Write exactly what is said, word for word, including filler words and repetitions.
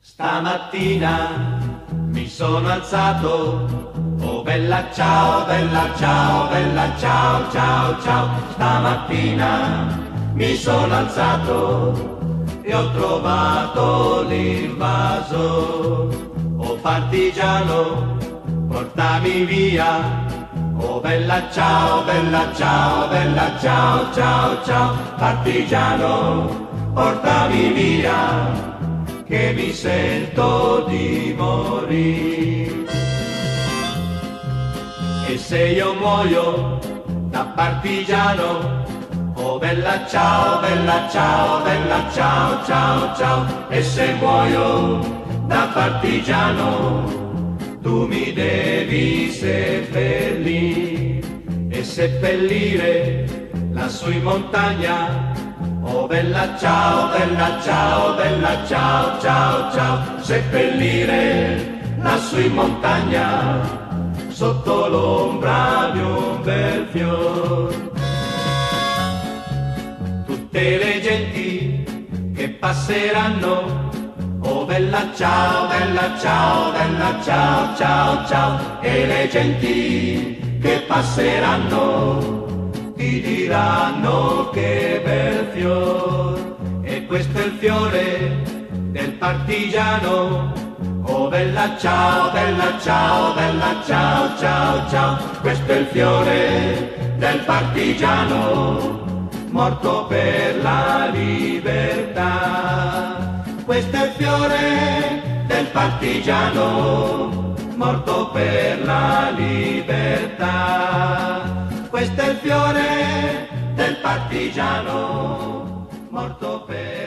Stamattina mi sono alzato, oh bella ciao, bella ciao, bella ciao, ciao, ciao. Stamattina mi sono alzato e ho trovato l'invaso. Oh partigiano, portami via, oh bella ciao, bella ciao, bella ciao, ciao, ciao. Partigiano, portami via, che mi sento di morire. E se io muoio da partigiano, oh bella ciao, bella ciao, bella ciao, ciao, ciao. E se muoio da partigiano, tu mi devi seppellire e seppellire lassù in montagna. Oh bella ciao, bella ciao, bella ciao, ciao, ciao. Seppellire lassù in montagna, sotto l'ombra di un bel fior. Tutte le genti che passeranno, oh bella ciao, bella ciao, bella ciao, ciao, ciao. E le genti che passeranno ti diranno che bel fior. E questo è il fiore del partigiano, oh bella ciao, bella ciao, bella ciao, ciao, ciao. Questo è il fiore del partigiano, morto per la libertà. Questo è il fiore del partigiano, morto per la libertà. Questo è il fiore del partigiano, morto per